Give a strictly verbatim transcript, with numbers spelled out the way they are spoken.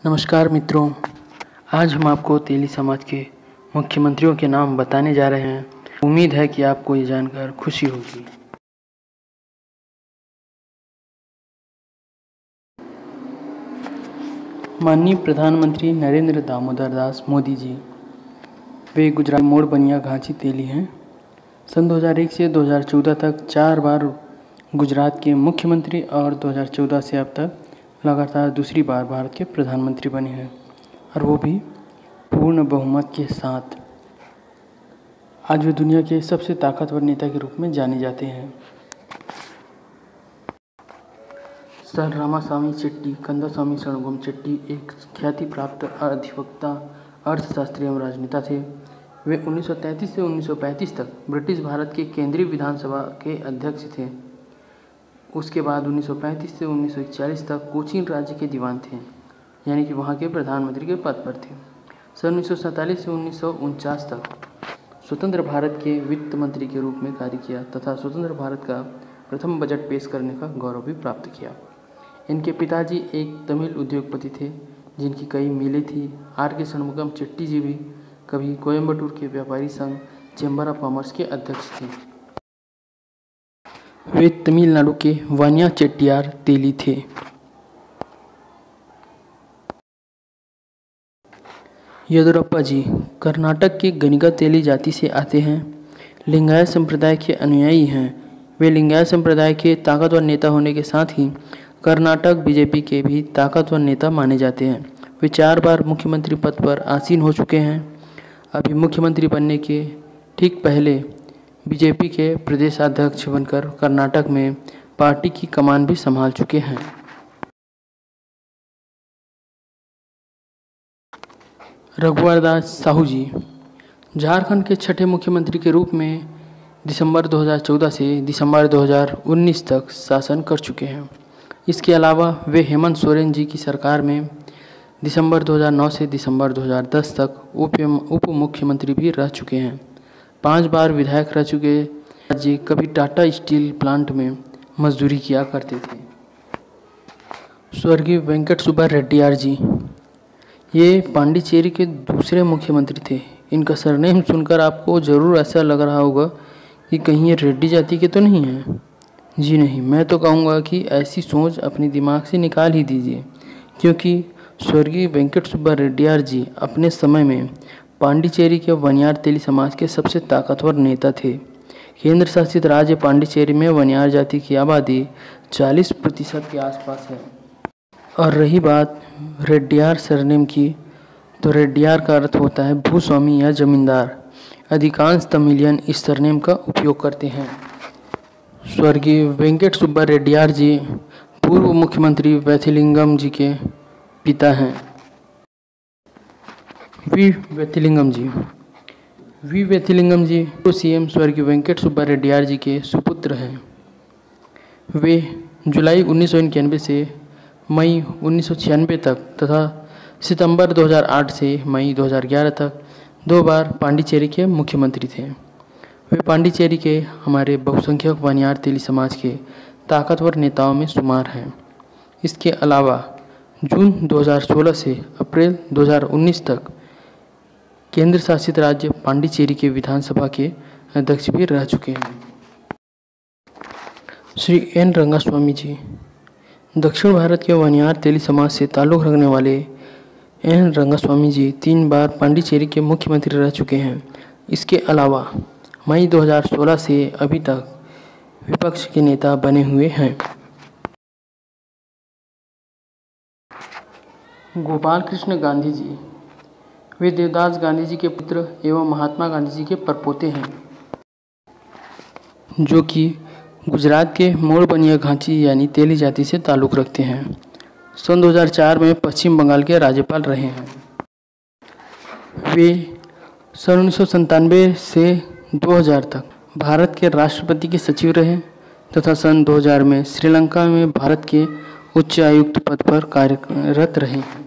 नमस्कार मित्रों, आज हम आपको तेली समाज के मुख्यमंत्रियों के नाम बताने जा रहे हैं। उम्मीद है कि आपको ये जानकर खुशी होगी। माननीय प्रधानमंत्री नरेंद्र दामोदर दास मोदी जी, वे गुजरात मोड़ बनिया घांची तेली हैं। सन दो हज़ार एक से दो हज़ार चौदह तक चार बार गुजरात के मुख्यमंत्री और दो हज़ार चौदह से अब तक लगातार दूसरी बार भारत के प्रधानमंत्री बने हैं, और वो भी पूर्ण बहुमत के साथ। आज वे दुनिया के सबसे ताकतवर नेता के रूप में जाने जाते हैं। सर रामास्वामी चेट्टी कंदास्वामी षणमुगम चेट्टी एक ख्याति प्राप्त अधिवक्ता, अर्थशास्त्री एवं राजनेता थे। वे उन्नीस सौ तैंतीस से उन्नीस सौ पैंतीस तक ब्रिटिश भारत के केंद्रीय विधानसभा के अध्यक्ष थे। उसके बाद उन्नीस सौ पैंतीस से उन्नीस सौ इकतालीस तक कोचीन राज्य के दीवान थे, यानी कि वहाँ के प्रधानमंत्री के पद पर थे। सन उन्नीस सौ सैंतालीस से उन्नीस सौ उनचास तक स्वतंत्र भारत के वित्त मंत्री के रूप में कार्य किया तथा स्वतंत्र भारत का प्रथम बजट पेश करने का गौरव भी प्राप्त किया। इनके पिताजी एक तमिल उद्योगपति थे जिनकी कई मिलें थी। आर के षणमुगम चेट्टी जी भी कभी कोयम्बटूर के व्यापारी संघ चैम्बर ऑफ कॉमर्स के अध्यक्ष थे। वे तमिलनाडु के वानिया चेट्टियार तेली थे। येदियुरप्पा जी कर्नाटक के गनिगा तेली जाति से आते हैं। लिंगायत संप्रदाय के अनुयायी हैं। वे लिंगायत संप्रदाय के ताकतवर नेता होने के साथ ही कर्नाटक बीजेपी के भी ताकतवर नेता माने जाते हैं। वे चार बार मुख्यमंत्री पद पर आसीन हो चुके हैं। अभी मुख्यमंत्री बनने के ठीक पहले बीजेपी के प्रदेशाध्यक्ष बनकर कर्नाटक में पार्टी की कमान भी संभाल चुके हैं। रघुवर दास साहू जी झारखंड के छठे मुख्यमंत्री के रूप में दिसंबर दो हज़ार चौदह से दिसंबर दो हज़ार उन्नीस तक शासन कर चुके हैं। इसके अलावा वे हेमंत सोरेन जी की सरकार में दिसंबर दो हज़ार नौ से दिसंबर दो हज़ार दस तक उप उप मुख्यमंत्री भी रह चुके हैं। पांच बार विधायक रह चुके जी कभी टाटा स्टील प्लांट में मजदूरी किया करते थे। स्वर्गीय वेंकट सुब्बा रेड्डीयार जी, ये पांडिचेरी के दूसरे मुख्यमंत्री थे। इनका सरनेम सुनकर आपको ज़रूर ऐसा लग रहा होगा कि कहीं ये रेड्डी जाति के तो नहीं हैं। जी नहीं, मैं तो कहूँगा कि ऐसी सोच अपने दिमाग से निकाल ही दीजिए, क्योंकि स्वर्गीय वेंकट सुब्बा रेड्डीयार जी अपने समय में पांडिचेरी के वनियार तेली समाज के सबसे ताकतवर नेता थे। केंद्र शासित राज्य पांडिचेरी में वनियार जाति की आबादी चालीस प्रतिशत के आसपास है। और रही बात रेड्डीयार सरनेम की, तो रेड्डीयार का अर्थ होता है भूस्वामी या जमींदार। अधिकांश तमिलियन इस सरनेम का उपयोग करते हैं। स्वर्गीय वेंकट सुब्बा रेड्डीयार जी पूर्व मुख्यमंत्री वैथिलिंगम जी के पिता हैं। वी वैथिलिंगम जी वी वैथिलिंगम जी पूर्व सीएम स्वर्गीय वेंकट सुब्बा रेड्डीयार जी के सुपुत्र हैं। वे जुलाई उन्नीस सौ इक्यानवे से मई उन्नीस सौ छियानवे तक तथा सितंबर दो हज़ार आठ से मई दो हज़ार ग्यारह तक दो बार पांडिचेरी के मुख्यमंत्री थे। वे पांडिचेरी के हमारे बहुसंख्यक वनियार तेली समाज के ताकतवर नेताओं में शुमार हैं। इसके अलावा जून दो हज़ार सोलह से अप्रैल दो हज़ार उन्नीस तक केंद्र शासित राज्य पांडिचेरी के विधानसभा के अध्यक्ष भी रह चुके हैं। श्री एन रंगास्वामी जी दक्षिण भारत के वनियार तेली समाज से ताल्लुक़ रखने वाले एन रंगास्वामी जी तीन बार पांडिचेरी के मुख्यमंत्री रह चुके हैं। इसके अलावा मई दो हज़ार सोलह से अभी तक विपक्ष के नेता बने हुए हैं। गोपाल कृष्ण गांधी जी, वे देवदास गांधी जी के पुत्र एवं महात्मा गांधी जी के परपोते हैं, जो कि गुजरात के मोड़ बनिया घांची यानी तेली जाति से ताल्लुक़ रखते हैं। सन दो हज़ार चार में पश्चिम बंगाल के राज्यपाल रहे हैं। वे सन उन्नीस सौ संतानवे से दो हज़ार तक भारत के राष्ट्रपति के सचिव रहे तथा सन दो हज़ार में श्रीलंका में भारत के उच्च आयुक्त पद पर कार्यरत रहे।